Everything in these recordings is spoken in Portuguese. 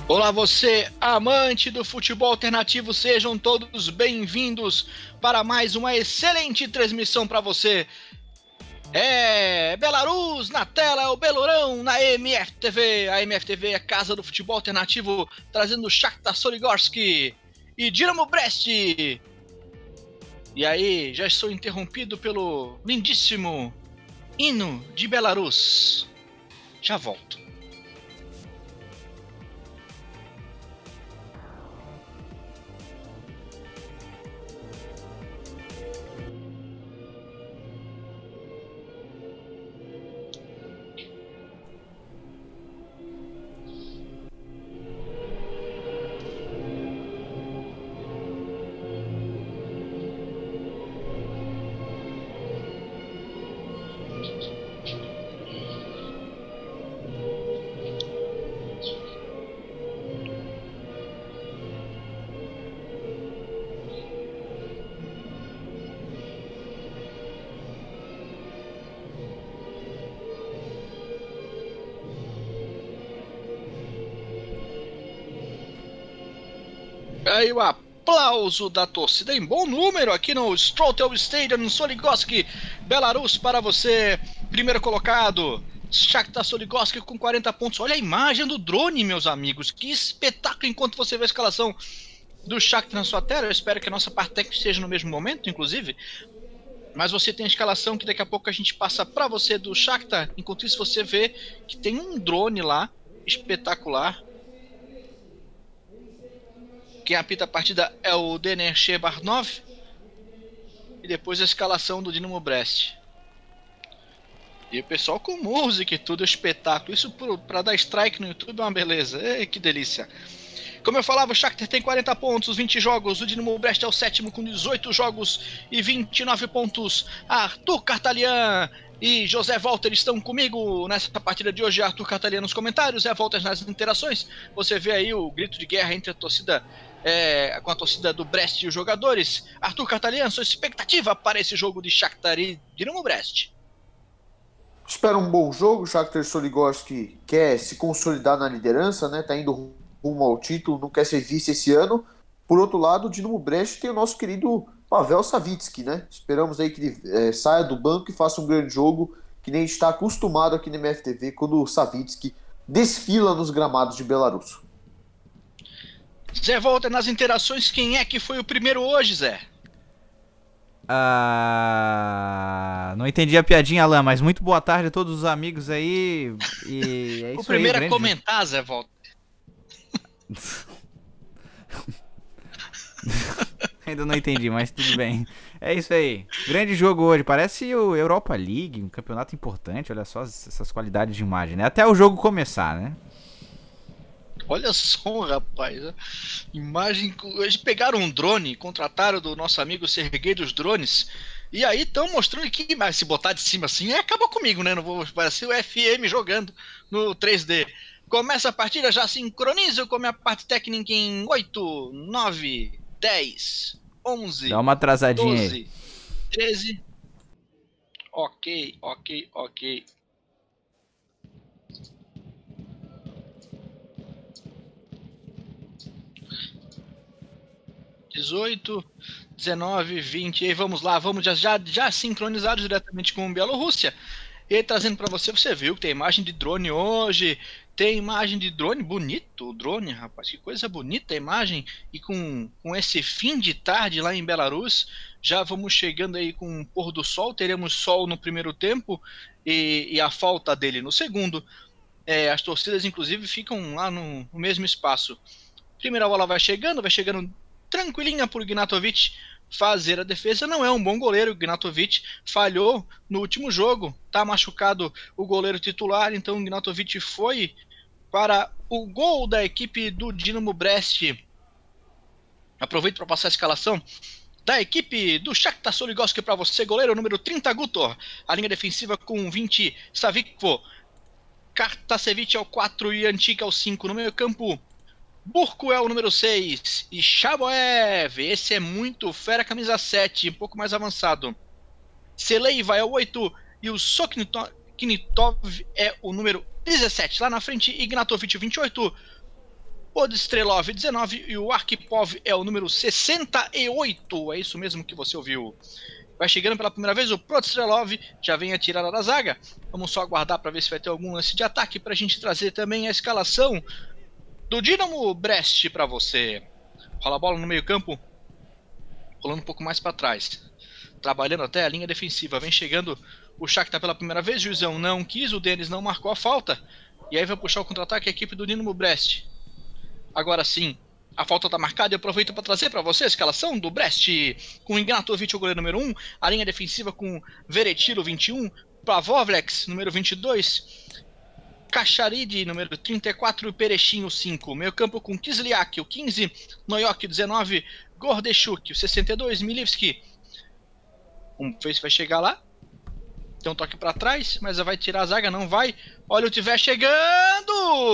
Olá você, amante do futebol alternativo, sejam todos bem-vindos para mais uma excelente transmissão para você. Belarus na tela, é o Belourão na MFTV. A MFTV é a casa do futebol alternativo, trazendo Shakhtar Soligorski e Dinamo Brest. E aí, já estou interrompido pelo lindíssimo hino de Belarus. Já volto. Aí o aplauso da torcida em bom número aqui no Strotel Stadium, em Soligorski, Belarus, para você, primeiro colocado, Shakhtar Soligorski com 40 pontos. Olha a imagem do drone, meus amigos, que espetáculo enquanto você vê a escalação do Shakhtar na sua tela. Eu espero que a nossa parte técnica esteja no mesmo momento, inclusive. Mas você tem a escalação que daqui a pouco a gente passa para você do Shakhtar. Enquanto isso você vê que tem um drone lá, espetacular. Quem apita a partida é o Dener Shebarnov. E depois a escalação do Dinamo Brest. E o pessoal com música e tudo, é espetáculo. Isso para dar strike no YouTube é uma beleza. Ei, que delícia. Como eu falava, o Shakhtar tem 40 pontos, 20 jogos. O Dinamo Brest é o sétimo com 18 jogos e 29 pontos. Arthur Cartalian e José Walter estão comigo nessa partida de hoje. Arthur Cartalian nos comentários, José Walter nas interações. Você vê aí o grito de guerra entre a torcida, com a torcida do Brest e os jogadores. Arthur Cartalian, sua expectativa para esse jogo de Shakhtar e Dinamo Brest? Espero um bom jogo. O Shakhtar Soligorski quer se consolidar na liderança, né? Tá indo rumo ao título, não quer ser vice esse ano. Por outro lado, o Dinamo Brest tem o nosso querido Pavel Savitsky, né? Esperamos aí que ele saia do banco e faça um grande jogo, que nem a gente está acostumado aqui na MFTV quando o Savitsky desfila nos gramados de Belarus. Zé Walter nas interações, quem é que foi o primeiro hoje, Zé? Não entendi a piadinha, Alan, mas muito boa tarde a todos os amigos aí. E é isso aí. O primeiro a comentar, Zé Walter. Ainda não entendi, mas tudo bem. É isso aí. Grande jogo hoje. Parece o Europa League, um campeonato importante. Olha só essas qualidades de imagem, né? Até o jogo começar, né? Olha só, rapaz. Imagem. Eles pegaram um drone, contrataram do nosso amigo Serguei dos Drones. E aí estão mostrando que, mas se botar de cima assim, acaba comigo, né? Não vou parecer o FM jogando no 3D. Começa a partida, já sincronizo com a minha parte técnica em 8, 9, 10, 11, Dá uma atrasadinha 12, aí. 13. Ok. 18, 19, 20. E aí vamos lá, vamos já sincronizado diretamente com a Bielorrússia. E aí trazendo para você, você viu que tem imagem de drone hoje, tem imagem de drone, bonito o drone, rapaz, que coisa bonita a imagem. E com esse fim de tarde lá em Belarus, já vamos chegando aí com o pôr do sol, teremos sol no primeiro tempo e a falta dele no segundo. As torcidas inclusive ficam lá no mesmo espaço. Primeira bola vai chegando tranquilinha por Ignatovic fazer a defesa. Não é um bom goleiro, o Ignatovic falhou no último jogo, tá machucado o goleiro titular, então o Ignatovic foi para o gol da equipe do Dinamo Brest. Aproveito para passar a escalação da equipe do Shakhtar Soligorski para você, goleiro número 30, Gutor, a linha defensiva com 20, Savikvo, Kartasevic é o 4 e Antic é o 5, no meio campo Burko é o número 6 e Shaboev, esse é muito fera, camisa 7, um pouco mais avançado. Seleiva é o 8 e o Soknitov é o número 17. Lá na frente, Ignatovic, 28. o Strelov 19 e o Arkhipov é o número 68. É isso mesmo que você ouviu. Vai chegando pela primeira vez o Prostrelov, já vem a tirada da zaga. Vamos só aguardar para ver se vai ter algum lance de ataque para a gente trazer também a escalação do Dynamo Brest para você. Rola a bola no meio campo, rolando um pouco mais para trás, trabalhando até a linha defensiva. Vem chegando o Shakhtar pela primeira vez, o juizão não quis, o Denis não marcou a falta. E aí vai puxar o contra-ataque a equipe do Dynamo Brest. Agora sim, a falta está marcada e eu aproveito para trazer para você a escalação do Brest, com Ignatovic, o goleiro número 1, a linha defensiva com Veretilo, 21, Pavlovlex, número 22, Kacharid, número 34, e Perechinho, 5. Meio campo com Kisliak, o 15, Noyok, 19, Gordechuk, o 62, Milivski. Vamos ver se vai chegar lá. Tem um toque para trás, mas vai tirar a zaga, não vai. Olha o Tver chegando!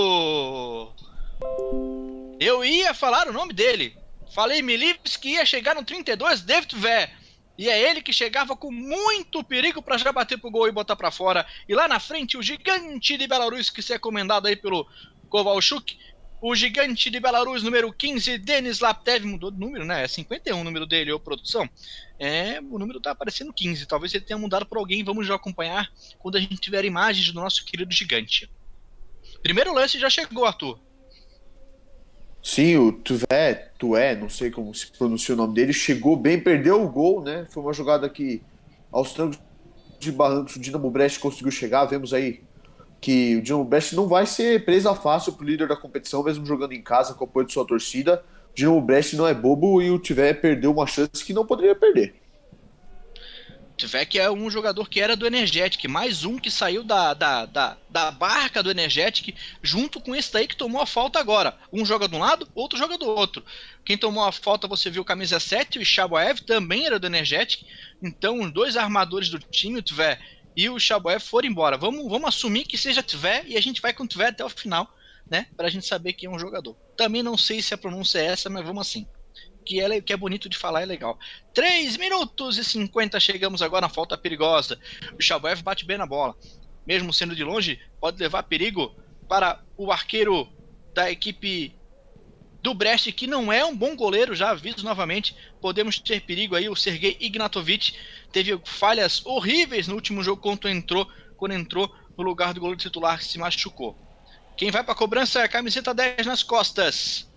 Eu ia falar o nome dele. Falei Milivski ia chegar no 32, David Tver. E é ele que chegava com muito perigo para já bater pro gol e botar para fora. E lá na frente o gigante de Belarus, que se é comandado aí pelo Kovalchuk. O gigante de Belarus, número 15, Denis Laptev. Mudou de número, né? É 51 o número dele, ô produção. O número tá aparecendo 15. Talvez ele tenha mudado por alguém. Vamos já acompanhar quando a gente tiver imagens do nosso querido gigante. Primeiro lance já chegou, Arthur. Sim, o Tué, não sei como se pronuncia o nome dele, chegou bem, perdeu o gol, né? Foi uma jogada que, aos trancos de barrancos, o Dynamo Brest conseguiu chegar. Vemos aí que o Dynamo Brest não vai ser presa fácil pro líder da competição, mesmo jogando em casa com o apoio de sua torcida. O Dynamo Brest não é bobo e o Tué perdeu uma chance que não poderia perder. Tver que é um jogador que era do Energetic, mais um que saiu da barca do Energetic, junto com esse daí que tomou a falta agora. Um joga de um lado, outro joga do outro. Quem tomou a falta, você viu, camisa 7, o Shaboev, também era do Energetic. Então, os dois armadores do time, o Tver e o Shaboev, foram embora. Vamos assumir que seja Tver e a gente vai com o Tver até o final, né? Pra gente saber quem é um jogador. Também não sei se a pronúncia é essa, mas vamos assim. Que é bonito de falar, é legal. 3 minutos e 50, chegamos agora na falta perigosa. O Shaboev bate bem na bola. Mesmo sendo de longe, pode levar perigo para o arqueiro da equipe do Brest, que não é um bom goleiro, já aviso novamente. Podemos ter perigo aí. O Sergei Ignatovic teve falhas horríveis no último jogo quando entrou no lugar do goleiro titular, que se machucou. Quem vai para a cobrança é a camiseta 10 nas costas.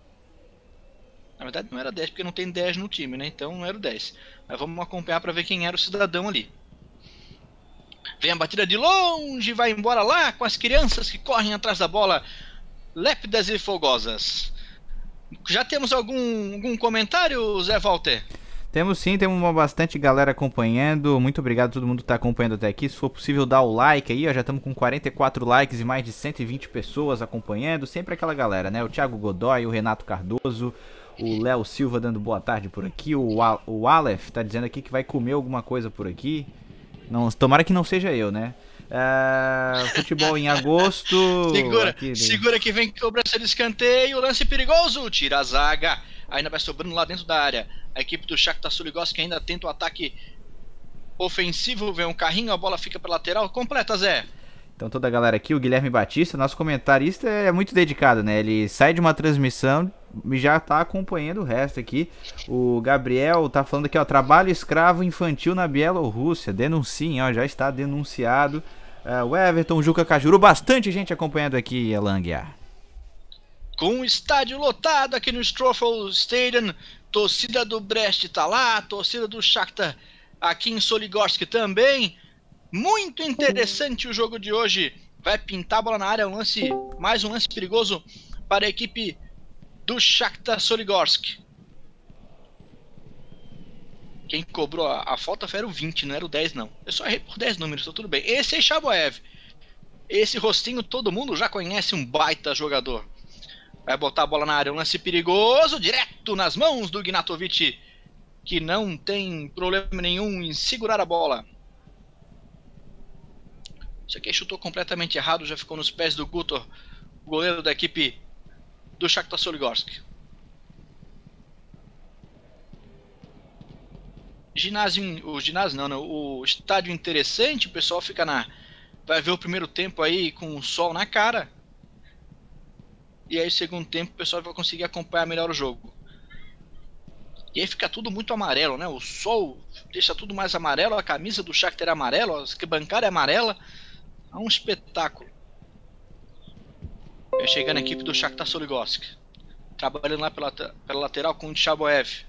Na verdade não era 10, porque não tem 10 no time, né? Então não era o 10. Mas vamos acompanhar para ver quem era o cidadão ali. Vem a batida de longe, vai embora lá com as crianças que correm atrás da bola, lépidas e fogosas. Já temos algum comentário, Zé Walter? Temos sim, temos bastante galera acompanhando. Muito obrigado a todo mundo que está acompanhando até aqui. Se for possível, dá o like aí, ó. Já estamos com 44 likes e mais de 120 pessoas acompanhando. Sempre aquela galera, né? O Thiago Godoy, o Renato Cardoso, o Léo Silva dando boa tarde por aqui. O Aleph tá dizendo aqui que vai comer alguma coisa por aqui. Não, tomara que não seja eu, né? Futebol em agosto. Segura que vem cobrança de escanteio. Lance perigoso. Tira a zaga. Ainda vai sobrando lá dentro da área. A equipe do Shakhtar Soligorsk ainda tenta o ataque ofensivo. Vem um carrinho, a bola fica para lateral. Completa, Zé. Então toda a galera aqui, o Guilherme Batista, nosso comentarista, é muito dedicado, né? Ele sai de uma transmissão e já tá acompanhando o resto aqui. O Gabriel tá falando aqui, ó, trabalho escravo infantil na Bielorrússia. Denunciem, ó, já está denunciado. O Everton, Juca Cajuru, bastante gente acompanhando aqui, Elanguiar. Com o estádio lotado aqui no Stroffel Stadium, torcida do Brest tá lá, torcida do Shakhtar aqui em Soligorsk também. Muito interessante o jogo de hoje. Vai pintar a bola na área, mais um lance perigoso para a equipe do Shakhtar Soligorsk. Quem cobrou a falta foi o 20, não era o 10 não. Eu só errei por 10 números, tá tudo bem. Esse é Shaboev. Esse rostinho todo mundo já conhece, um baita jogador. Vai botar a bola na área, um lance perigoso, direto nas mãos do Ignatovic, que não tem problema nenhum em segurar a bola. Isso aqui chutou completamente errado, já ficou nos pés do Gutor, o goleiro da equipe do Shakhtar Soligorsk. O estádio interessante, o pessoal fica vai ver o primeiro tempo aí com o sol na cara. E aí, segundo tempo, o pessoal vai conseguir acompanhar melhor o jogo. E aí fica tudo muito amarelo, né? O sol deixa tudo mais amarelo, a camisa do Shakhtar é amarela, a arquibancada é amarela. É um espetáculo. Vai chegando a equipe do Shakhtar Soligorsk. Trabalhando lá pela lateral com o Chaboev.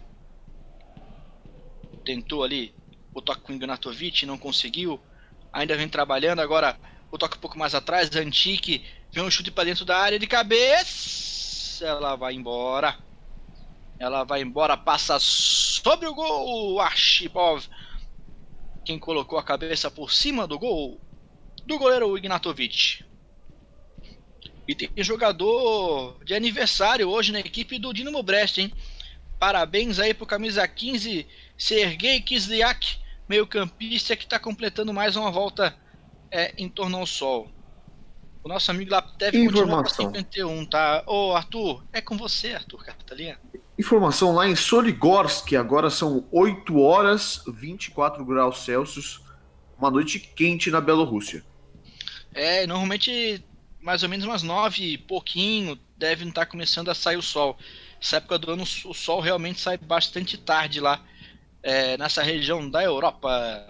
Tentou ali o toque com o Ignatovic, não conseguiu. Ainda vem trabalhando, agora o toque um pouco mais atrás, Antique. Vem um chute para dentro da área de cabeça. Ela vai embora. Ela vai embora, passa sobre o gol. O Archipov, quem colocou a cabeça por cima do gol do goleiro Ignatovic. E tem jogador de aniversário hoje na equipe do Dinamo Brest, hein? Parabéns aí pro camisa 15, Sergei Kislyak, meio campista que está completando mais uma volta em torno ao sol. O nosso amigo Laptev continua com 51, tá? Ô, Arthur, é com você, Arthur Catalinha. Informação lá em Soligorsk, agora são 8 horas, 24 graus Celsius, uma noite quente na Bielorrússia. Normalmente mais ou menos umas 9 e pouquinho devem estar começando a sair o sol. Essa época do ano o sol realmente sai bastante tarde lá, nessa região da Europa.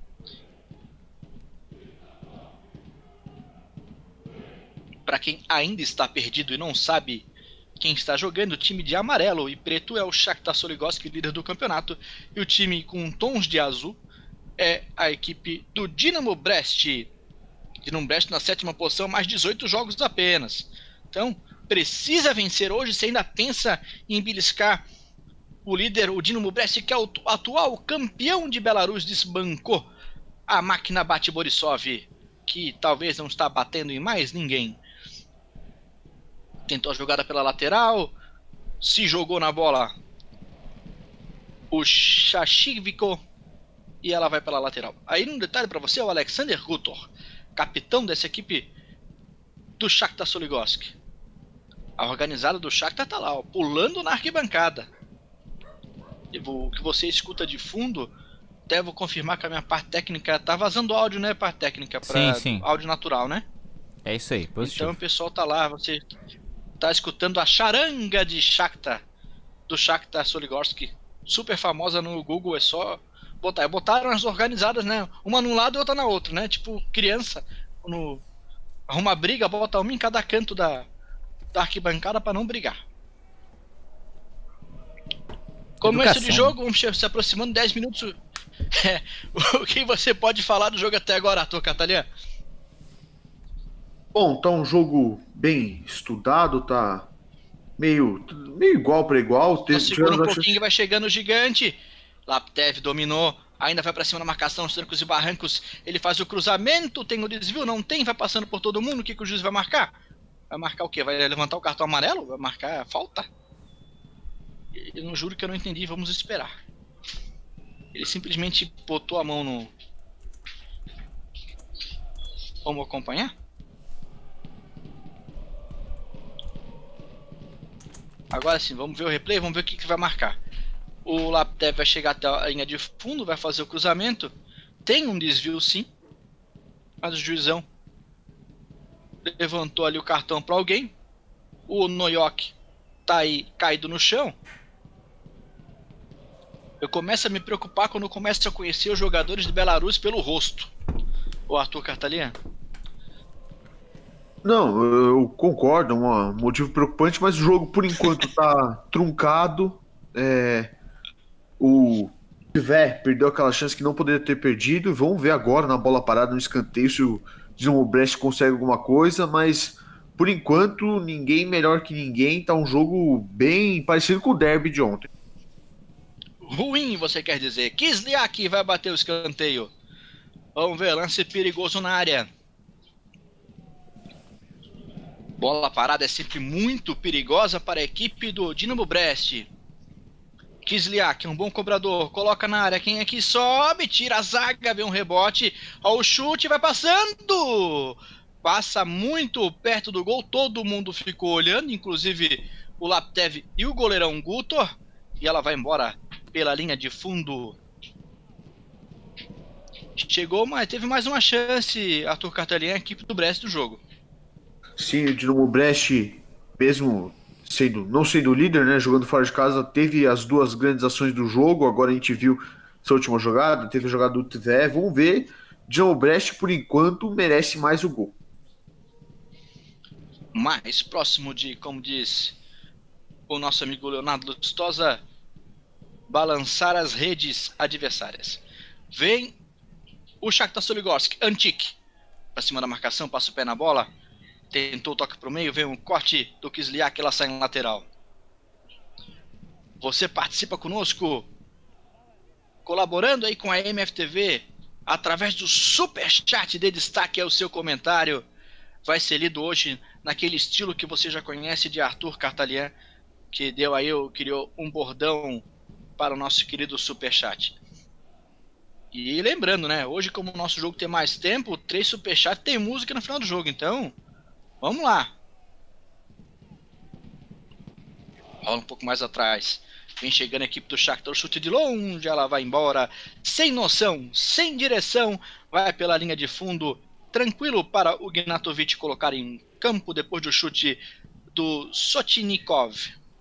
Para quem ainda está perdido e não sabe quem está jogando, o time de amarelo e preto é o Shakhtar Soligorsk, líder do campeonato, e o time com tons de azul é a equipe do Dinamo Brest. Dinamo Brest na 7ª posição, mais 18 jogos apenas. Então, precisa vencer hoje, se ainda pensa em beliscar o líder, o Dinamo Brest, que é o atual campeão de Belarus, desbancou a máquina Bate Borisov, que talvez não está batendo em mais ninguém. Tentou a jogada pela lateral, se jogou na bola o Shashiviko e ela vai pela lateral. Aí um detalhe para você, o Alexander Gutor, capitão dessa equipe do Shakhtar Soligorsk. A organizada do Shakhtar tá lá, ó, pulando na arquibancada. O que você escuta de fundo, até vou confirmar que a minha parte técnica tá vazando áudio, né? Parte técnica para áudio natural, né? É isso aí, positivo. Então o pessoal tá lá, você tá escutando a charanga de Shakhtar, do Shakhtar Soligorsk, super famosa no Google, é só botar. Botaram as organizadas, né? Uma num lado e outra na outra, né? Tipo criança, quando arruma briga, bota uma em cada canto da arquibancada para não brigar. Começo de jogo, vamos se aproximando, 10 minutos. O que você pode falar do jogo até agora, Arthur Catalinha? Bom, tá um jogo bem estudado, tá meio igual para igual. Segura um pouquinho, vai chegando o gigante. Laptev dominou, ainda vai para cima na marcação, os trancos e barrancos. Ele faz o cruzamento, tem o desvio, não tem, vai passando por todo mundo. O que o juiz vai marcar? Vai marcar o quê? Vai levantar o cartão amarelo? Vai marcar a falta? Eu não juro que eu não entendi, vamos esperar. Ele simplesmente botou a mão no... Vamos acompanhar? Agora sim, vamos ver o replay, vamos ver o que vai marcar. O Laptev vai chegar até a linha de fundo, vai fazer o cruzamento. Tem um desvio sim, mas o juizão levantou ali o cartão para alguém. O Noyok tá aí caído no chão. Eu começo a me preocupar quando eu começo a conhecer os jogadores de Belarus pelo rosto. O Arthur Cartalian? Não, eu concordo, é um motivo preocupante, mas o jogo por enquanto tá truncado. O Tiver perdeu aquela chance que não poderia ter perdido. Vamos ver agora na bola parada, no escanteio, se o Dinamo Brest consegue alguma coisa, mas por enquanto ninguém melhor que ninguém. Tá um jogo bem parecido com o derby de ontem. Ruim, você quer dizer? Kislyak vai bater o escanteio. Vamos ver, lance perigoso na área. Bola parada é sempre muito perigosa para a equipe do Dinamo Brest. Kislyak, um bom cobrador, coloca na área, quem é que sobe, tira a zaga, vê um rebote, ó, o chute, vai passando! Passa muito perto do gol, todo mundo ficou olhando, inclusive o Laptev e o goleirão Gutor, e ela vai embora pela linha de fundo. Chegou, mas teve mais uma chance, Arthur Cartalian, a equipe do Brest do jogo. Sim, o Dinamo Brest mesmo não sendo líder, né, jogando fora de casa, teve as duas grandes ações do jogo. Agora a gente viu essa última jogada, teve a jogada do Tvé. Vamos ver. Dynamo Brest, por enquanto, merece mais o gol. Mais próximo de, como diz o nosso amigo Leonardo Lustosa, balançar as redes adversárias. Vem o Shakhtar Soligorsk, Antic, para cima da marcação, passa o pé na bola, tentou o toque para o meio, vem um corte do Kislyak, ela sai em lateral. Você participa conosco, colaborando aí com a MFTV, através do Superchat de destaque, é o seu comentário. Vai ser lido hoje naquele estilo que você já conhece de Arthur Cartalian, que criou um bordão para o nosso querido Superchat. E lembrando, né, hoje como o nosso jogo tem mais tempo, 3 Superchat tem música no final do jogo, então vamos lá. Rola um pouco mais atrás. Vem chegando a equipe do Shakhtar, chute de longe, ela vai embora, sem noção, sem direção, vai pela linha de fundo, tranquilo para o Gnatovic colocar em campo depois do chute do Sotnikov.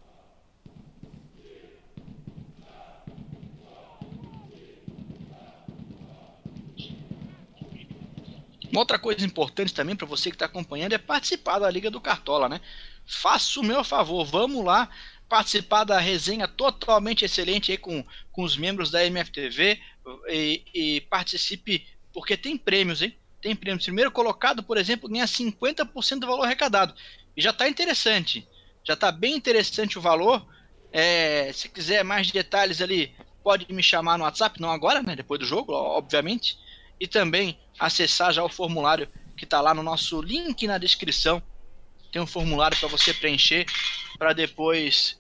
Uma outra coisa importante também para você que está acompanhando é participar da Liga do Cartola, né? Faça o meu favor, vamos lá participar da resenha totalmente excelente aí com os membros da MFTV e participe, porque tem prêmios, hein? Tem prêmios. Primeiro colocado, por exemplo, ganha 50% do valor arrecadado. E já está interessante. Já está bem interessante o valor. Se quiser mais detalhes ali, pode me chamar no WhatsApp, não agora, né? Depois do jogo, obviamente. E também acessar já o formulário que está lá no nosso link na descrição. Tem um formulário para você preencher para depois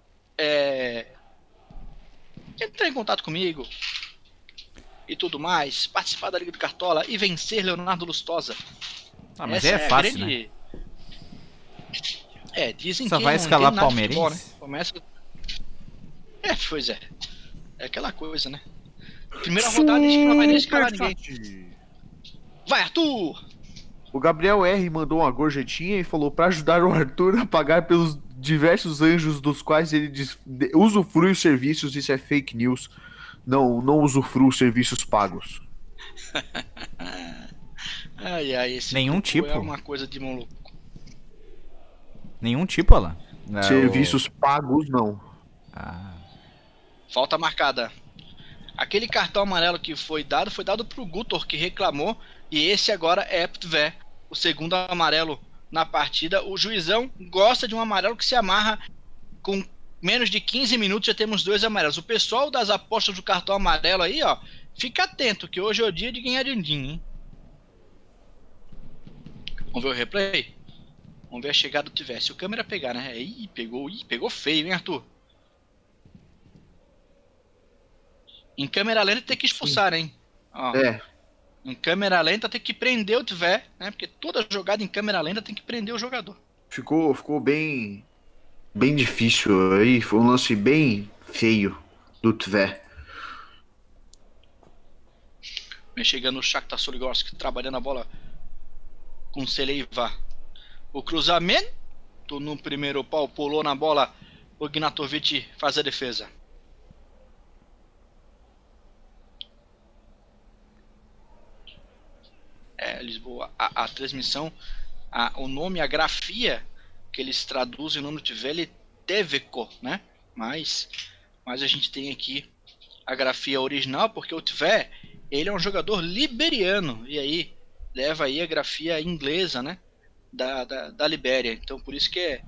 entrar em contato comigo e tudo mais, participar da Liga do Cartola e vencer Leonardo Lustosa. Mas é fácil, né? Dizem só que vai escalar Palmeirense. Futebol, né? Começa... pois é. É aquela coisa, né? Primeira rodada, acho que não vai nem escalar ninguém. Vai, Arthur! O Gabriel R mandou uma gorjetinha e falou para ajudar o Arthur a pagar pelos diversos anjos dos quais ele usufrui os serviços. Isso é fake news. Não usufrui os serviços pagos. Esse nenhum tipo é uma coisa de maluco. Nenhum tipo, lá. Serviços pagos, não. Falta marcada. Aquele cartão amarelo que foi dado pro Gutor, que reclamou. E esse agora é Tvé, o segundo amarelo na partida. O juizão gosta de um amarelo que se amarra com menos de 15 minutos, já temos 2 amarelos. O pessoal das apostas do cartão amarelo aí, ó, fica atento, que hoje é o dia de ganhar din-din, hein? Vamos ver o replay? Vamos ver a chegada do Tvé. Se o câmera pegar, né? Pegou feio, hein, Arthur? Em câmera lenta tem que expulsar, hein? Ó. Em câmera lenta tem que prender o Tvé, né? Porque toda jogada em câmera lenta tem que prender o jogador. Ficou bem difícil aí. Foi um lance bem feio do Tvé. Vem chegando o Shakhtar Soligorsk, trabalhando a bola com o Seleiva. O cruzamento no primeiro pau, pulou na bola. O Gnatovic faz a defesa. Lisboa, a transmissão, o nome, a grafia que eles traduzem o nome do Tvé, Teveco, né? Mas a gente tem aqui a grafia original, porque o Tvé, ele é um jogador liberiano, e aí leva aí a grafia inglesa, né? Da Libéria. Então por isso que é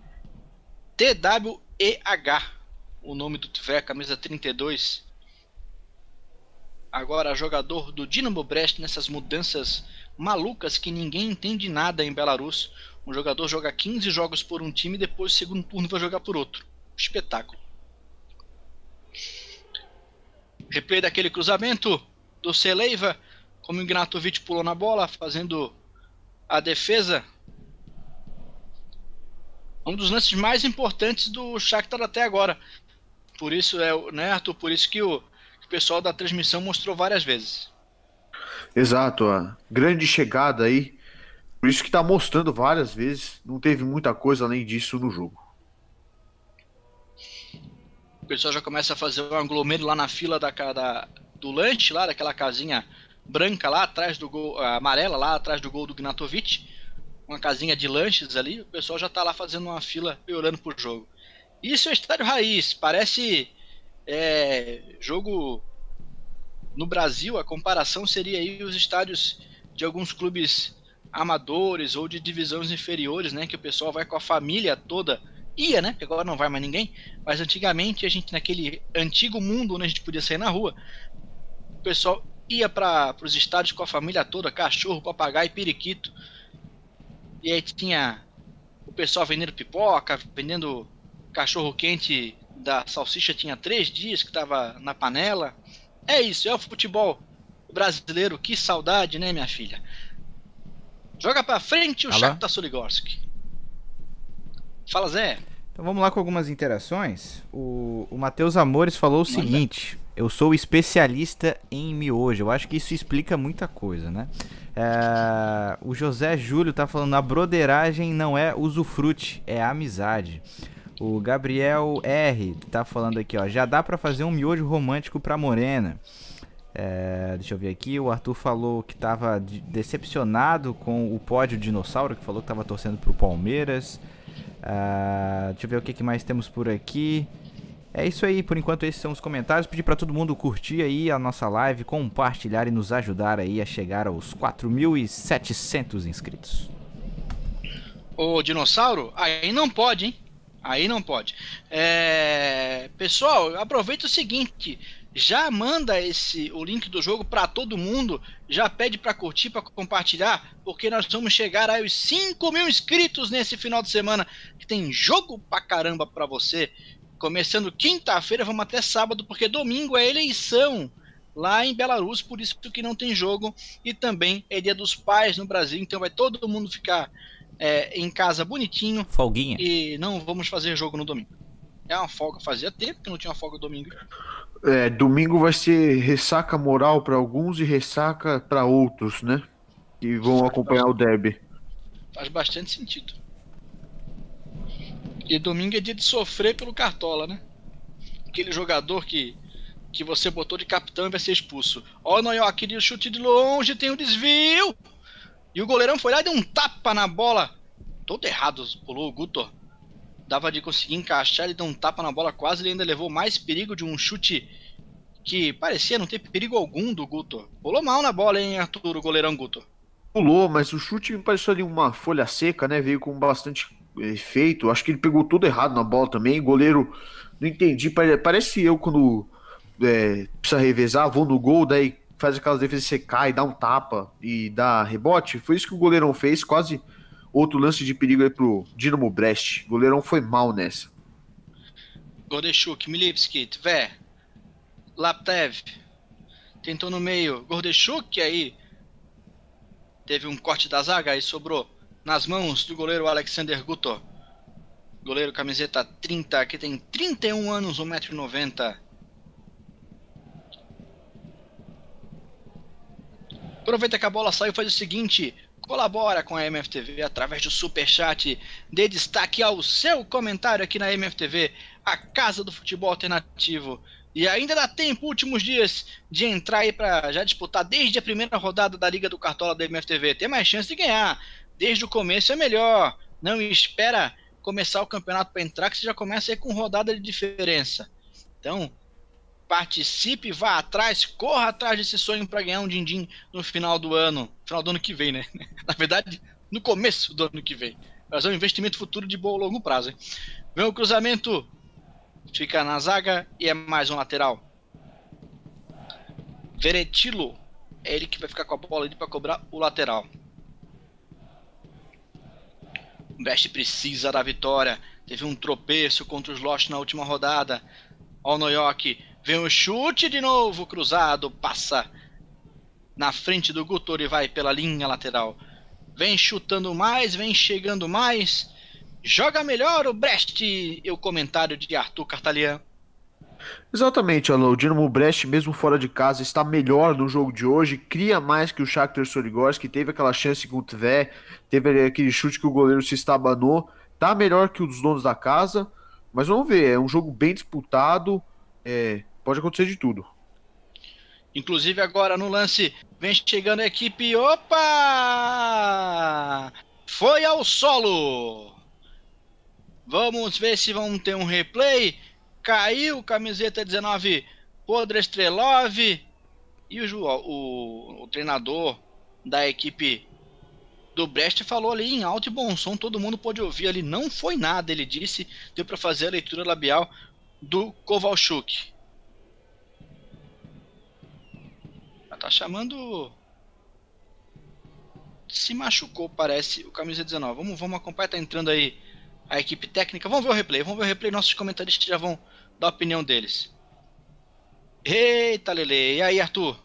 TWEH o nome do Tvé, camisa 32. Agora jogador do Dynamo Brest, nessas mudanças malucas que ninguém entende nada em Belarus. Um jogador joga 15 jogos por um time e depois no segundo turno vai jogar por outro. Espetáculo. Replay daquele cruzamento do Seleiva, como o Gnatovic pulou na bola, fazendo a defesa. Um dos lances mais importantes do Shakhtar até agora. Por isso, né, Arthur? Por isso que o pessoal da transmissão mostrou várias vezes. Exato, a grande chegada aí Por isso que tá mostrando várias vezes, não teve muita coisa além disso no jogo. O pessoal já começa a fazer um aglomero lá na fila do lanche, lá daquela casinha branca lá atrás do gol, amarela lá atrás do gol do Gnatovic. Uma casinha de lanches ali, o pessoal já tá lá fazendo uma fila e olhando pro jogo. Isso é estádio raiz, parece jogo no Brasil. A comparação seria aí os estádios de alguns clubes amadores ou de divisões inferiores, né, que o pessoal vai com a família toda. Ia, né, porque agora não vai mais ninguém, mas antigamente a gente, naquele antigo mundo onde a gente podia sair na rua, o pessoal ia para os estádios com a família toda, cachorro, papagaio, periquito, e aí tinha o pessoal vendendo pipoca, vendendo cachorro quente da salsicha, tinha 3 dias que tava na panela. É isso, é o futebol brasileiro, que saudade, né, minha filha? Joga pra frente o Shakhtar Soligorsk. Fala, Zé. Então vamos lá com algumas interações. O Matheus Amores falou o seguinte: eu sou especialista em miojo. Eu acho que isso explica muita coisa, né? O José Júlio tá falando: a broderagem não é usufrute, é amizade. O Gabriel R tá falando aqui, ó: já dá pra fazer um miojo romântico pra morena. Deixa eu ver aqui. O Arthur falou que tava decepcionado com o pódio dinossauro, que falou que tava torcendo pro Palmeiras. Deixa eu ver o que mais temos por aqui. É isso aí, por enquanto esses são os comentários. Pedir pra todo mundo curtir aí a nossa live, compartilhar e nos ajudar aí a chegar aos 4.700 inscritos. Ô, dinossauro, aí não pode, hein? Aí não pode. Pessoal, aproveita o seguinte: já manda o link do jogo para todo mundo, já pede para curtir, para compartilhar, porque nós vamos chegar aos 5.000 inscritos nesse final de semana, que tem jogo pra caramba para você. Começando quinta-feira, vamos até sábado, porque domingo é eleição lá em Belarus, por isso que não tem jogo, e também é Dia dos Pais no Brasil, então vai todo mundo ficar em casa bonitinho. Folguinha. E não vamos fazer jogo no domingo. É uma folga, fazia tempo que não tinha folga domingo. Domingo vai ser ressaca moral para alguns e ressaca para outros, né? Que vão acompanhar o derby. Faz bastante sentido. E domingo é dia de sofrer pelo Cartola, né? Aquele jogador que você botou de capitão e vai ser expulso. Ó, o Noyó, queria o chute de longe, tem um desvio. E o goleirão foi lá e deu um tapa na bola. Todo errado, pulou o Guto. Dava de conseguir encaixar, ele deu um tapa na bola quase, ele ainda levou mais perigo de um chute que parecia não ter perigo algum do Guto. Pulou mal na bola, hein, Arthur, o goleirão Guto. Pulou, mas o chute me pareceu ali uma folha seca, né? Veio com bastante efeito. Acho que ele pegou tudo errado na bola também. Goleiro, não entendi. Parece eu quando precisa revezar, vou no gol, daí faz aquelas defesas, você cai, dá um tapa e dá rebote. Foi isso que o goleirão fez, quase outro lance de perigo aí pro Dinamo Brest. O goleirão foi mal nessa. Gordechuk, Milivski, Tver, Laptev, tentou no meio, Gordechuk, aí teve um corte da zaga, aí sobrou nas mãos do goleiro Alexander Guto. Goleiro camiseta 30, que tem 31 anos, 1,90 m. Aproveita que a bola saiu, faz o seguinte: colabora com a MFTV através do superchat, dê destaque ao seu comentário aqui na MFTV, a casa do futebol alternativo. E ainda dá tempo, últimos dias, de entrar aí para já disputar desde a primeira rodada da Liga do Cartola da MFTV. Tem mais chance de ganhar, desde o começo é melhor. Não espera começar o campeonato para entrar, que você já começa aí com rodada de diferença. Então, participe, vá atrás, corra atrás desse sonho para ganhar um din-din no final do ano. Final do ano que vem, né? Na verdade, no começo do ano que vem. Mas é um investimento futuro de bom longo prazo, hein? Vem o cruzamento, fica na zaga e é mais um lateral. Veretilo é ele que vai ficar com a bola ali para cobrar o lateral. O Brest precisa da vitória. Teve um tropeço contra os Lost na última rodada. Ó o Noyok. Vem o chute de novo, cruzado, passa na frente do Gutor e vai pela linha lateral. Vem chutando mais, vem chegando mais. Joga melhor o Brest, e o comentário de Arthur Cartalian. Exatamente, Alô. O Dinamo Brest, mesmo fora de casa, está melhor no jogo de hoje, cria mais que o Shakhtar Soligorsk, teve aquela chance com o Tvé, teve aquele chute que o goleiro se estabanou, tá melhor que os donos da casa, mas vamos ver, é um jogo bem disputado, pode acontecer de tudo. Inclusive agora no lance, vem chegando a equipe, opa! Foi ao solo! Vamos ver se vamos ter um replay. Caiu, camiseta 19, Podrestrelov. E o treinador da equipe do Brest falou ali em alto e bom som, todo mundo pôde ouvir ali, não foi nada, ele disse, deu para fazer a leitura labial do Kovalchuk. Tá chamando... Se machucou, parece, o camisa 19. Vamos acompanhar, tá entrando aí a equipe técnica. Vamos ver o replay, nossos comentaristas já vão dar a opinião deles. Eita, Lele, e aí, Arthur?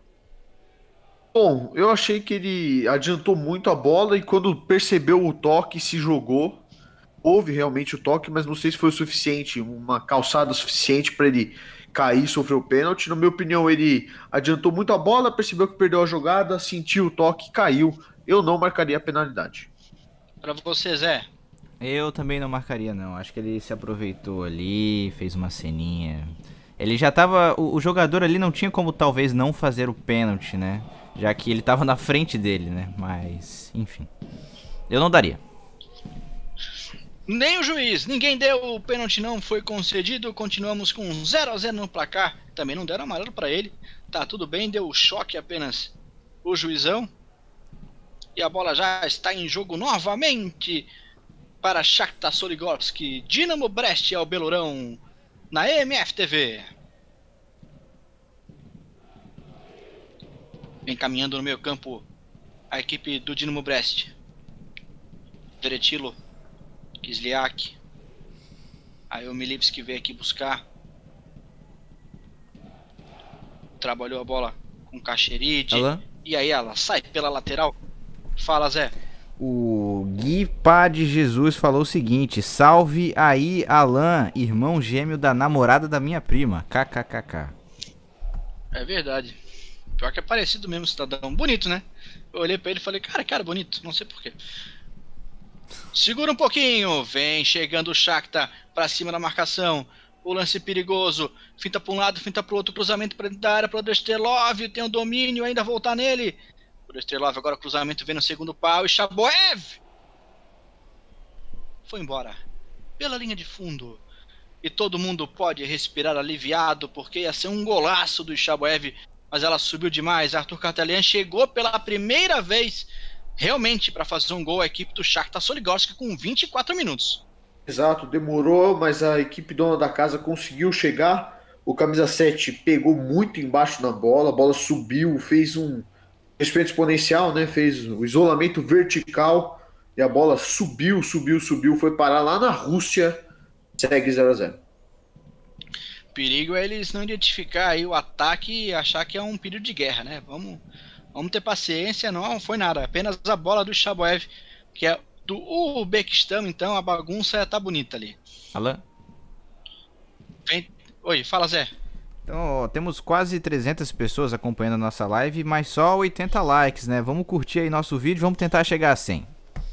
Bom, eu achei que ele adiantou muito a bola e quando percebeu o toque, se jogou. Houve realmente o toque, mas não sei se foi o suficiente, uma calçada suficiente para ele cair e sofrer o pênalti. Na minha opinião, ele adiantou muito a bola, percebeu que perdeu a jogada, sentiu o toque, caiu. Eu não marcaria a penalidade. Para você, Zé? Eu também não marcaria, não. Acho que ele se aproveitou ali, fez uma ceninha. Ele já tava... O jogador ali não tinha como talvez não fazer o pênalti, né? Já que ele tava na frente dele, né? Mas, enfim. Eu não daria. Nem o juiz, ninguém deu o pênalti, não foi concedido. Continuamos com 0-0 no placar. Também não deram amarelo para ele. Tá tudo bem, deu choque apenas o juizão. E a bola já está em jogo novamente para Shakhtar Soligorsk. Dinamo Brest ao Belourão na MFTV. Vem caminhando no meio campo a equipe do Dinamo Brest. Veretilo, Kislyak. Aí o Milivski veio aqui buscar. Trabalhou a bola com Kacheridi. E aí ela sai pela lateral. Fala, Zé. O Gui Pá de Jesus falou o seguinte: salve aí, Alan, irmão gêmeo da namorada da minha prima. KKKK. É verdade. Pior que é parecido mesmo, cidadão. Bonito, né? Eu olhei pra ele e falei, cara, bonito. Não sei porquê. Segura um pouquinho. Vem chegando o Shakhtar pra cima da marcação. O lance perigoso. Finta pra um lado, finta pro outro. Cruzamento pra dentro da área pro Podrestrelov. Tem o domínio, ainda voltar nele. Podrestrelov agora cruzamento vem no segundo pau. E Shaboev foi embora pela linha de fundo. E todo mundo pode respirar aliviado, porque ia ser um golaço do Shaboev. Mas ela subiu demais. Arthur Cartelian chegou pela primeira vez realmente para fazer um gol a equipe do Shakhtar Soligorsk com 24 minutos. Exato, demorou, mas a equipe dona da casa conseguiu chegar. O camisa 7 pegou muito embaixo na bola, a bola subiu, fez um respeito exponencial, né? Fez o isolamento vertical e a bola subiu, foi parar lá na Rússia. Segue 0-0. Perigo é eles não identificar aí o ataque e achar que é um período de guerra, né? Vamos ter paciência, não foi nada. Apenas a bola do Shaboev, que é do Uzbequistão, então a bagunça tá bonita ali. Alô? Oi, fala, Zé. Então, ó, temos quase 300 pessoas acompanhando a nossa live, mas só 80 likes, né? Vamos curtir aí nosso vídeo, vamos tentar chegar a 100.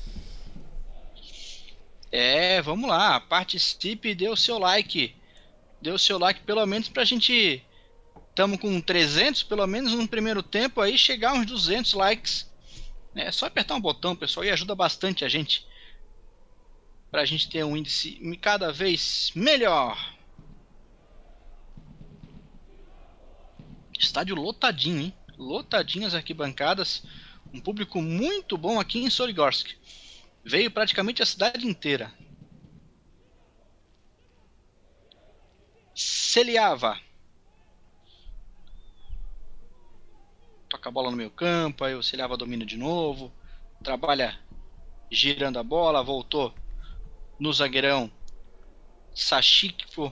Vamos lá, participe e dê o seu like. Dê o seu like pelo menos pra gente... Estamos com 300, pelo menos no primeiro tempo, aí chegar uns 200 likes. É só apertar um botão, pessoal, e ajuda bastante a gente. Pra gente ter um índice cada vez melhor. Estádio lotadinho, hein? Lotadinho as arquibancadas. Um público muito bom aqui em Soligorsk. Veio praticamente a cidade inteira. Seliava. Toca a bola no meio campo, aí o Seliava domina de novo. Trabalha girando a bola, voltou no zagueirão Sashikvo.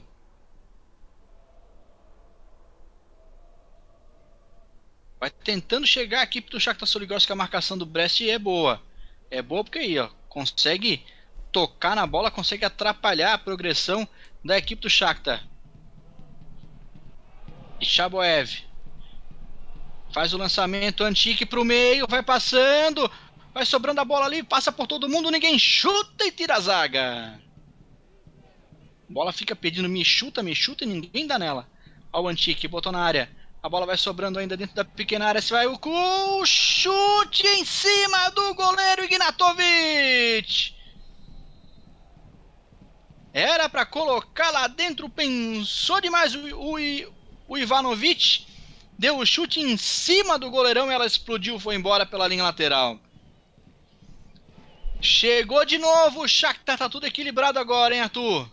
Vai tentando chegar a equipe do Shakhtar Soligorsk, que a marcação do Brest é boa. É boa porque aí, ó, consegue tocar na bola, consegue atrapalhar a progressão da equipe do Shakhtar. E Chaboev faz o lançamento, Antique pro meio, vai passando, vai sobrando a bola ali, passa por todo mundo, ninguém chuta e tira a zaga. A bola fica pedindo me chuta e ninguém dá nela. Ó o Antique, botou na área. A bola vai sobrando ainda dentro da pequena área. Se vai o chute em cima do goleiro Ignatovic. Era para colocar lá dentro, pensou demais o Ivanovic. Deu o chute em cima do goleirão e ela explodiu, foi embora pela linha lateral. Chegou de novo, o Shakhtar tá tudo equilibrado agora, hein, Arthur?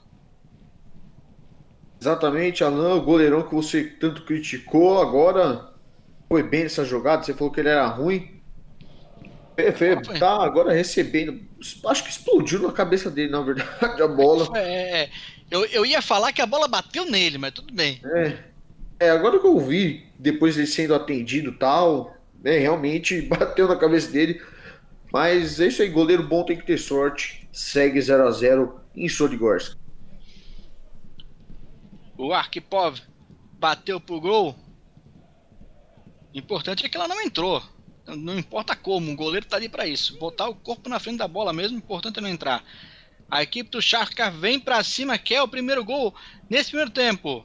Exatamente, Alan, o goleirão que você tanto criticou, agora foi bem nessa jogada. Você falou que ele era ruim. Tá agora recebendo. Acho que explodiu na cabeça dele, na verdade, a bola. Eu ia falar que a bola bateu nele, mas tudo bem. Agora que eu vi, depois ele sendo atendido e tal, realmente bateu na cabeça dele. Mas é isso aí, goleiro bom tem que ter sorte. Segue 0-0 em Soligorsk. O Arkhipov bateu pro gol. O importante é que ela não entrou. Não importa como, o goleiro tá ali para isso. Botar o corpo na frente da bola mesmo, o importante é não entrar. A equipe do Shakhtar vem para cima, quer o primeiro gol nesse primeiro tempo.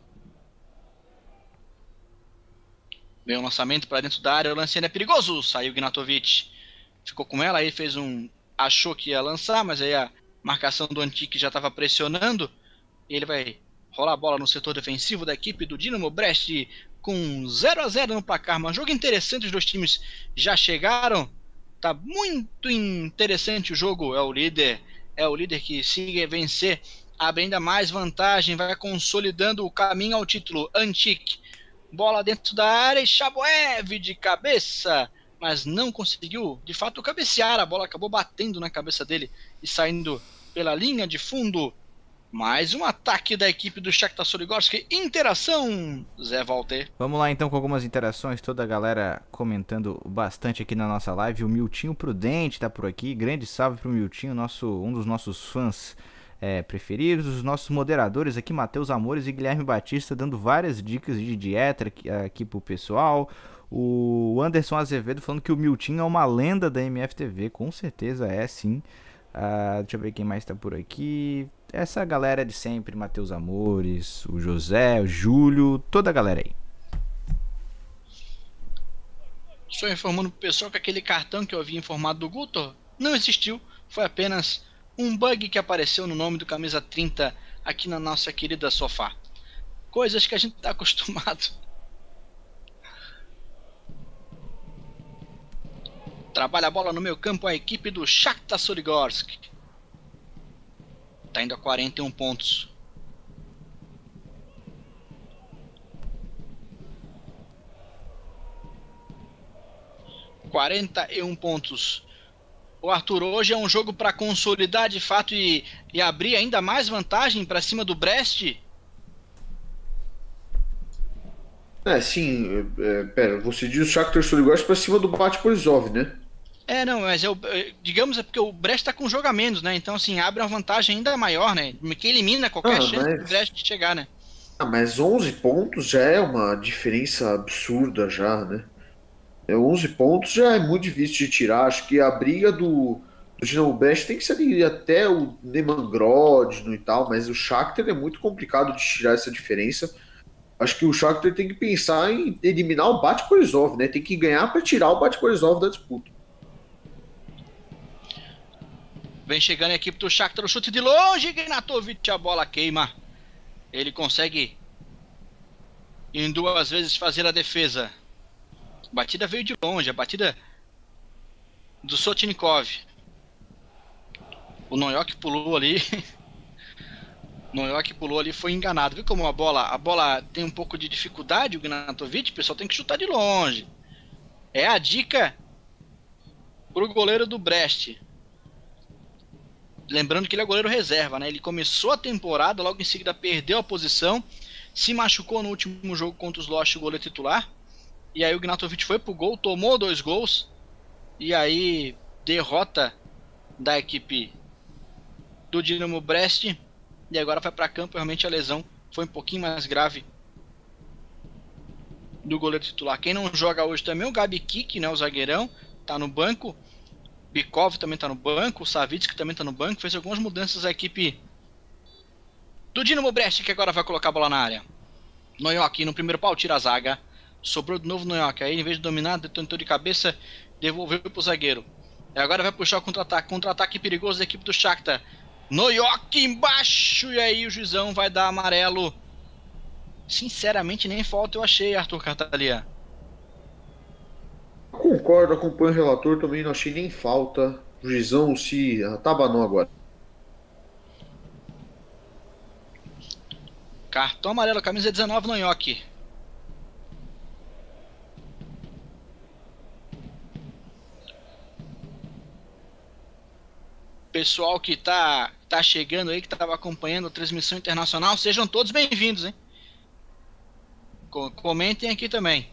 Vem um lançamento para dentro da área, o lance ainda é perigoso. Saiu o Ignatovic. Ficou com ela, aí fez achou que ia lançar, mas aí a marcação do Antique já estava pressionando. E ele vai rolar a bola no setor defensivo da equipe do Dinamo Brest com 0-0 no placar. Um jogo interessante, os dois times já chegaram. Tá muito interessante o jogo. É o líder que se vencer abre ainda mais vantagem, vai consolidando o caminho ao título. Antique, bola dentro da área e Chaboev de cabeça, mas não conseguiu de fato cabecear. A bola acabou batendo na cabeça dele e saindo pela linha de fundo. Mais um ataque da equipe do Shakhtar Soligorsk. Interação, Zé Walter. Vamos lá então com algumas interações. Toda a galera comentando bastante aqui na nossa live. O Miltinho Prudente tá por aqui. Grande salve pro Miltinho, um dos nossos fãs preferidos. Os nossos moderadores aqui, Matheus Amores e Guilherme Batista, dando várias dicas de dieta aqui pro pessoal. O Anderson Azevedo falando que o Miltinho é uma lenda da MFTV. Com certeza é, sim. Deixa eu ver quem mais tá por aqui. Essa galera de sempre, Matheus Amores, o José, o Júlio, toda a galera aí. Estou informando pro pessoal que aquele cartão que eu havia informado do Guto não existiu. Foi apenas um bug que apareceu no nome do camisa 30 aqui na nossa querida sofá. Coisas que a gente tá acostumado. Trabalha a bola no meio campo a equipe do Shakhtar Soligorsk. Tá indo a 41 pontos. O Arthur, hoje é um jogo para consolidar de fato e abrir ainda mais vantagem para cima do Brest? Sim. Pera, você diz o Shakhtar Soligorsk para cima do Bate Borisov, né? Não, mas digamos porque o Brest tá com jogo a menos, né? Então, assim, abre uma vantagem ainda maior, né? Que elimina qualquer chance do Brest de chegar, né? Mas 11 pontos já é uma diferença absurda já, né? 11 pontos já é muito difícil de tirar. Acho que a briga do Dinamo Brest tem que ser ali até o Neman Grodno e tal, mas o Shakhtar é muito complicado de tirar essa diferença. Acho que o Shakhtar tem que pensar em eliminar o Bate Borisov, né? Tem que ganhar para tirar o Bate Borisov da disputa. Vem chegando a equipe do Shakhtar, o chute de longe, Ignatovic, a bola queima. Ele consegue em 2 vezes fazer a defesa. A batida veio de longe, a batida do Sotnikov. O Noyok pulou ali. Foi enganado. Viu como a bola tem um pouco de dificuldade, o Ignatovic, o pessoal tem que chutar de longe. É a dica pro goleiro do Brest. Lembrando que ele é goleiro reserva, né? Ele começou a temporada, logo em seguida perdeu a posição, se machucou no último jogo contra os Lost, o goleiro titular. E aí o Ignatovic foi pro gol, tomou 2 gols. E aí, derrota da equipe do Dinamo Brest. E agora vai para campo, realmente a lesão foi um pouquinho mais grave do goleiro titular. Quem não joga hoje também é o Gabi Kik, né, o zagueirão, tá no banco. Bikov também tá no banco, o Savitsky também tá no banco. Fez algumas mudanças a equipe do Dinamo Brest, que agora vai colocar a bola na área. Noyoki no primeiro pau, tira a zaga. Sobrou de novo Noyoki. Aí, em vez de dominar, tentou de cabeça, devolveu pro zagueiro. E agora vai puxar o contra-ataque. Contra-ataque perigoso da equipe do Shakhtar. Noyoki embaixo. E aí o juizão vai dar amarelo. Sinceramente, nem falta eu achei, Arthur Cartalia. Concordo, acompanho o relator, também não achei nem falta. O juizão se atabanou agora. Cartão amarelo, camisa 19, Noyoki. Pessoal que tá chegando aí, que estava acompanhando a transmissão internacional, sejam todos bem-vindos, hein? Comentem aqui também.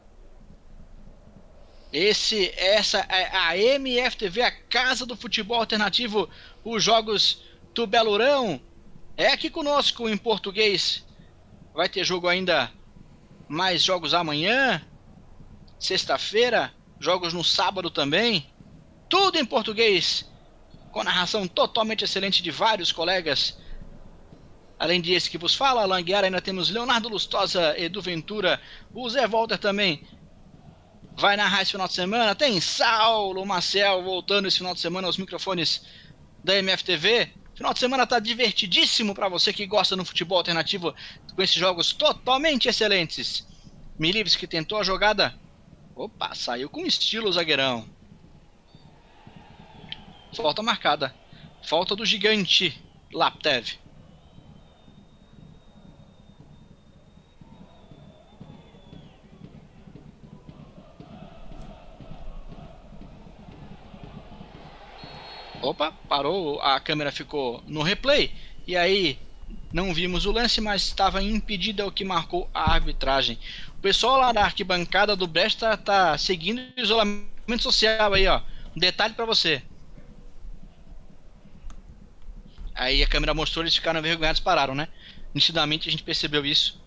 Essa é a MFTV, a casa do futebol alternativo, os jogos do Belurão. É aqui conosco em português. Vai ter jogo ainda, mais jogos amanhã, sexta-feira, jogos no sábado também. Tudo em português, com narração totalmente excelente de vários colegas. Além desse que vos fala, Alan Guiar, ainda temos Leonardo Lustosa, Edu Ventura, o Zé Walter também vai narrar esse final de semana. Tem Saulo Marcel voltando esse final de semana aos microfones da MFTV. Final de semana tá divertidíssimo para você que gosta do futebol alternativo, com esses jogos totalmente excelentes. Milivski tentou a jogada. Opa, saiu com estilo o zagueirão. Falta marcada. Falta do gigante Laptev. Opa, parou, a câmera ficou no replay, e aí não vimos o lance, mas estava impedida, o que marcou a arbitragem. O pessoal lá da arquibancada do Brest tá seguindo o isolamento social aí, ó. Um detalhe para você. Aí a câmera mostrou, eles ficaram envergonhados, pararam, né? Nitidamente a gente percebeu isso.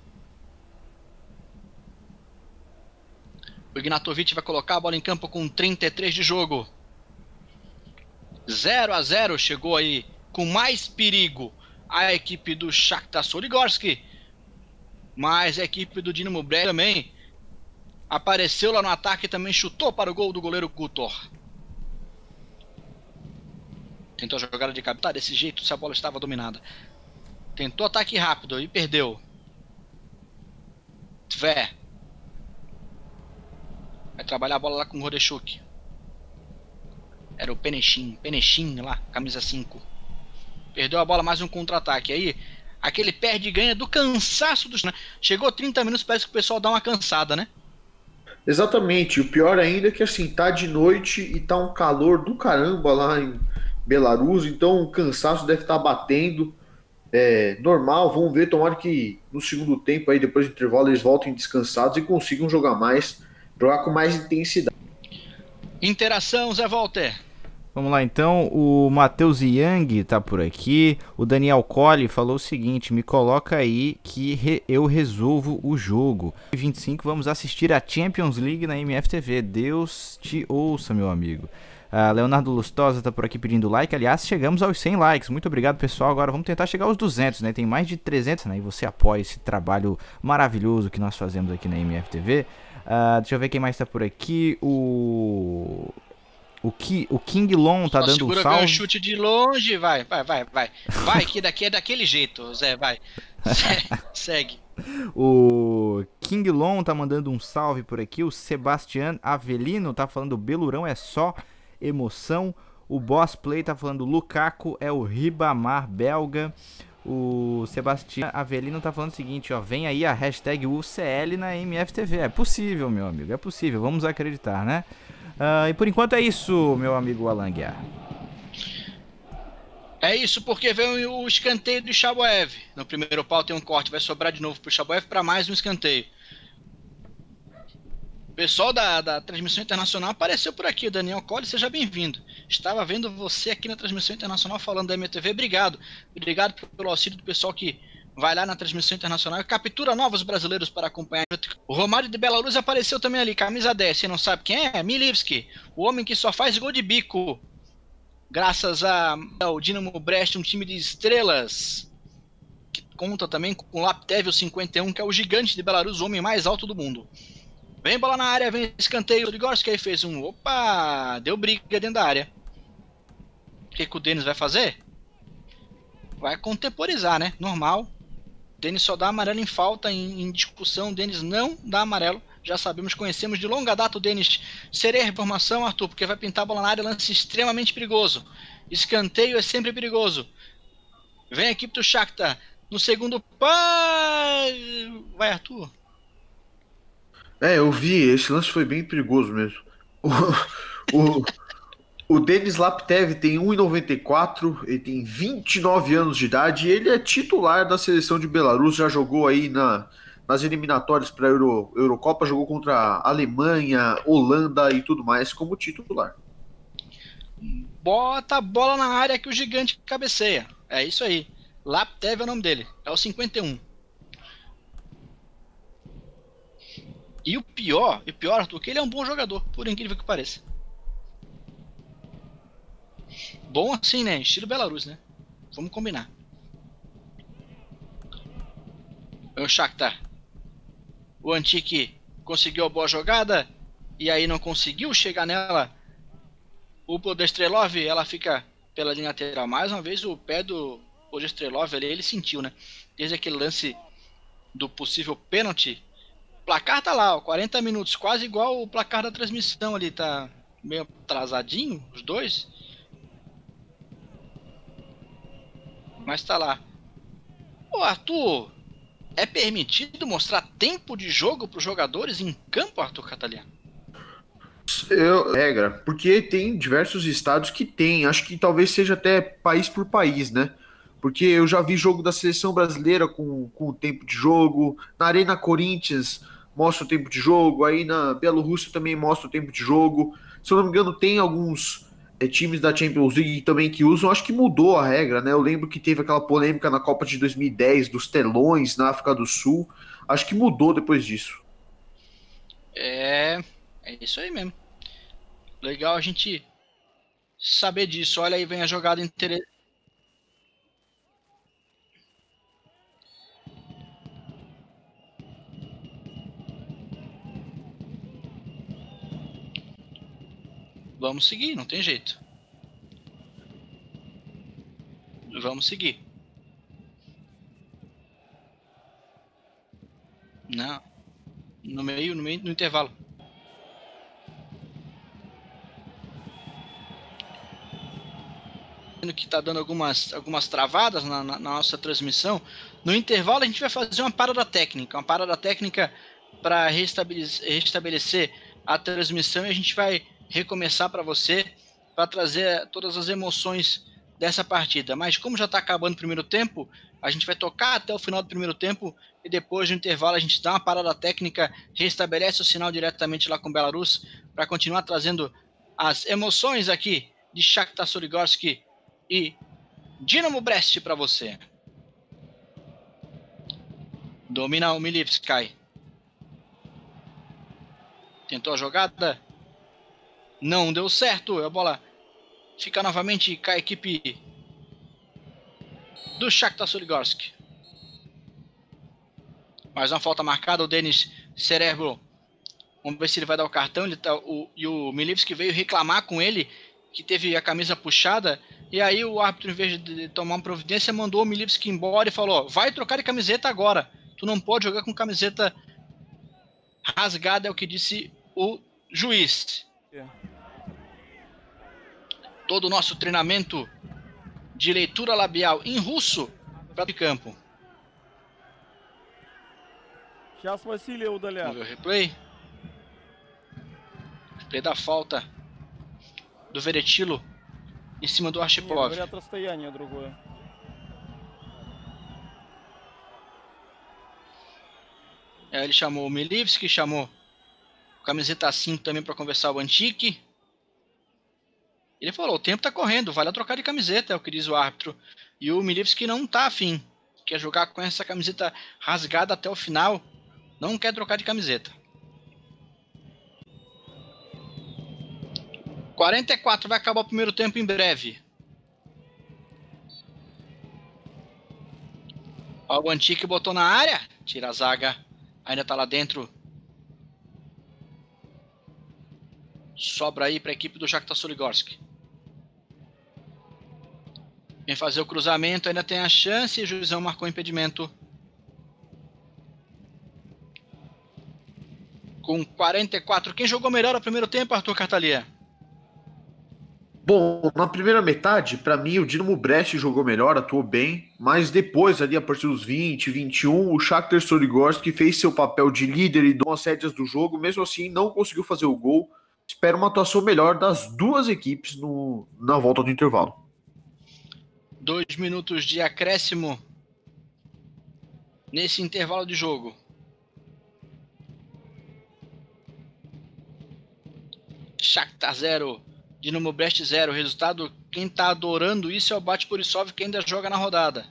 O Ignatovic vai colocar a bola em campo com 33 de jogo. 0-0, chegou aí com mais perigo a equipe do Shakhtar Soligorsk, mas a equipe do Dinamo Brest também apareceu lá no ataque e também chutou para o gol do goleiro Gutor. Tentou a jogada de cabeça desse jeito se a bola estava dominada. Tentou ataque rápido e perdeu. Tvé vai trabalhar a bola lá com o Rodechuk. Era o Penechin lá, camisa 5. Perdeu a bola, mais um contra-ataque. Aí, aquele perde e ganha do cansaço dos... Chegou 30 minutos, parece que o pessoal dá uma cansada, né? Exatamente. O pior ainda é que assim, tá de noite e tá um calor do caramba lá em Belarus, então o cansaço deve estar batendo. É normal, vamos ver, tomara que no segundo tempo, aí depois do intervalo, eles voltem descansados e consigam jogar mais, jogar com mais intensidade. Interação, Zé Walter. Vamos lá então, o Matheus Yang tá por aqui, o Daniel Colli falou o seguinte: me coloca aí que eu resolvo o jogo. 25, vamos assistir a Champions League na MFTV, Deus te ouça, meu amigo. Leonardo Lustosa tá por aqui pedindo like, aliás, chegamos aos 100 likes, muito obrigado pessoal, agora vamos tentar chegar aos 200, né, tem mais de 300, né, e você apoia esse trabalho maravilhoso que nós fazemos aqui na MFTV. Deixa eu ver quem mais tá por aqui, o King Long tá dando um salve. Um chute de longe, vai. Vai, que daqui é daquele jeito, Zé, vai. Segue. O King Long tá mandando um salve por aqui. O Sebastian Avelino tá falando: Belurão é só emoção. O Boss Play tá falando: Lukaku é o Ribamar belga. O Sebastião Avelino tá falando o seguinte, ó: vem aí a hashtag UCL na MFTV. É possível, meu amigo, é possível, vamos acreditar, né? E por enquanto é isso, meu amigo Alan Guiar. É isso, porque veio o escanteio do Chaboev. No primeiro pau tem um corte, vai sobrar de novo pro Chaboev para mais um escanteio. O pessoal da transmissão internacional apareceu por aqui, Daniel Colli, seja bem-vindo. Estava vendo você aqui na transmissão internacional falando da MTV, obrigado. Obrigado pelo auxílio do pessoal que vai lá na transmissão internacional e captura novos brasileiros para acompanhar. O Romário de Belarus apareceu também ali, camisa 10. Você não sabe quem é? Milivski, o homem que só faz gol de bico. Graças ao Dinamo Brest, um time de estrelas. Que conta também com o Laptev, o 51, que é o gigante de Belarus, o homem mais alto do mundo. Vem bola na área, vem escanteio. O Ligorski aí fez um... Opa! Deu briga dentro da área. O que o Denis vai fazer? Vai contemporizar, né? Normal. O Denis só dá amarelo em falta, em discussão. O Denis não dá amarelo. Já sabemos, conhecemos de longa data o Denis. Seria a informação, Arthur, porque vai pintar a bola na área, lance extremamente perigoso. Escanteio é sempre perigoso. Vem a equipe do Shakhtar. No segundo... Vai, Arthur. Eu vi, esse lance foi bem perigoso mesmo. O, o Denis Laptev tem 1,94, ele tem 29 anos de idade e ele é titular da seleção de Belarus, já jogou aí nas eliminatórias para a Eurocopa, jogou contra a Alemanha, Holanda e tudo mais como titular. Bota a bola na área que o gigante cabeceia. É isso aí. Laptev é o nome dele. É o 51. E o pior, Arthur, que ele é um bom jogador, por incrível que pareça. Bom assim, né? Estilo Belarus, né? Vamos combinar. É o Shakhtar. O Antique conseguiu a boa jogada e aí não conseguiu chegar nela. O Podestrelov, ela fica pela linha lateral. Mais uma vez o pé do Podestrelov ali, ele sentiu, né? Desde aquele lance do possível pênalti. O placar tá lá, ó, 40 minutos, quase igual o placar da transmissão ali, tá meio atrasadinho, os dois. Mas tá lá. Ô Arthur, é permitido mostrar tempo de jogo para os jogadores em campo, Arthur Cataliano? Regra, porque tem diversos estados que tem, acho que talvez seja até país por país, né? Porque eu já vi jogo da seleção brasileira com o tempo de jogo, na Arena Corinthians mostra o tempo de jogo, aí na Bielorrússia também mostra o tempo de jogo. Se eu não me engano, tem alguns times da Champions League também que usam, acho que mudou a regra, né? Eu lembro que teve aquela polêmica na Copa de 2010 dos telões na África do Sul, acho que mudou depois disso. É isso aí mesmo. Legal a gente saber disso. Olha aí, vem a jogada interessante. Vamos seguir, não tem jeito. Vamos seguir. Não. No meio, no intervalo. Que tá dando algumas travadas na nossa transmissão. No intervalo a gente vai fazer uma parada técnica para restabelecer a transmissão e a gente vai recomeçar para você, para trazer todas as emoções dessa partida. Mas como já está acabando o primeiro tempo, a gente vai tocar até o final do primeiro tempo e depois do intervalo a gente dá uma parada técnica, restabelece o sinal diretamente lá com Belarus para continuar trazendo as emoções aqui de Shakhtar Soligorsk e Dinamo Brest para você. Domina o Milivski. Tentou a jogada. Não deu certo. A bola fica novamente com a equipe do Shakhtar Soligorsk. Mais uma falta marcada. O Denis Cerebro. Vamos ver se ele vai dar o cartão. E o Milivski veio reclamar com ele que teve a camisa puxada. E aí o árbitro, em vez de tomar uma providência, mandou o Milivski embora e falou: vai trocar de camiseta agora. Tu não pode jogar com camiseta rasgada, é o que disse o juiz. Todo o nosso treinamento de leitura labial em russo para o campo. Vamos ver o replay. Replay da falta do Veretilo em cima do Archipov. Ele chamou o Milivski, chamou o camiseta 5 também para conversar o Antique. Ele falou: o tempo tá correndo, vai lá trocar de camiseta, é o que diz o árbitro. E o Milivski não tá afim. quer jogar com essa camiseta rasgada até o final, não quer trocar de camiseta. 44, vai acabar o primeiro tempo em breve. Ó, o Antique botou na área, tira a zaga, ainda tá lá dentro. Sobra aí para a equipe do Shakhtar Soligorsk. Vem fazer o cruzamento, ainda tem a chance, e o juizão marcou o impedimento. Com 44, quem jogou melhor no primeiro tempo, Arthur Cartalia? Bom, na primeira metade, para mim, o Dinamo Brest jogou melhor, atuou bem, mas depois, ali a partir dos 20, 21, o Shakhtar Soligorsk fez seu papel de líder e deu as rédeas do jogo, mesmo assim não conseguiu fazer o gol. Espero uma atuação melhor das duas equipes na volta do intervalo. 2 minutos de acréscimo nesse intervalo de jogo. Shakhtar 0, Dinamo Brest 0. Resultado, quem tá adorando isso é o Bate Borisov, que ainda joga na rodada.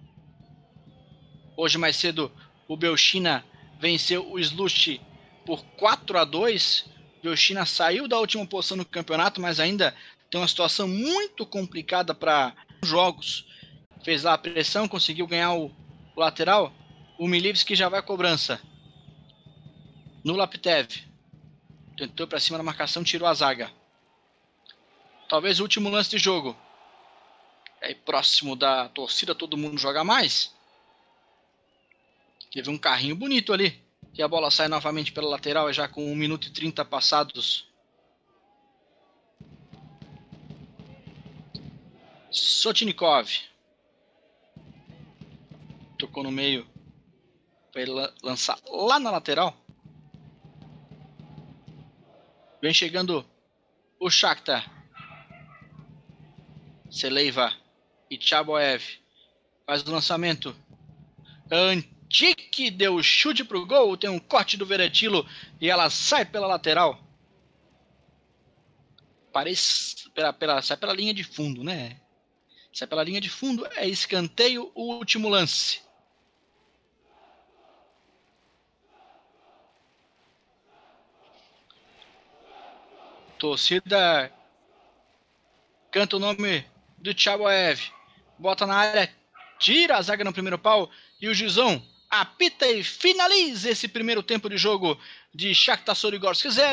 Hoje mais cedo o Belchina venceu o Slush por 4-2. Belchina saiu da última posição no campeonato, mas ainda tem uma situação muito complicada para jogos. Fez lá a pressão, conseguiu ganhar o lateral. O Milivski já vai à cobrança. No Laptev. Tentou para cima da marcação, tirou a zaga. Talvez o último lance de jogo. Aí próximo da torcida, todo mundo joga mais. Teve um carrinho bonito ali. E a bola sai novamente pela lateral, já com 1 minuto e 30 passados. Sotnikov. Tocou no meio. Para ele lançar lá na lateral. Vem chegando o Shakhtar. Seleiva e Chaboev. Faz o lançamento. Antique deu chute pro gol. Tem um corte do Veretilo e ela sai pela lateral. Sai pela linha de fundo, né? Sai pela linha de fundo. É escanteio, o último lance. Torcida canta o nome do Chaboev. Bota na área. Tira a zaga no primeiro pau. E o Gizão apita e finaliza esse primeiro tempo de jogo de Shakhtar Soligorsk 0.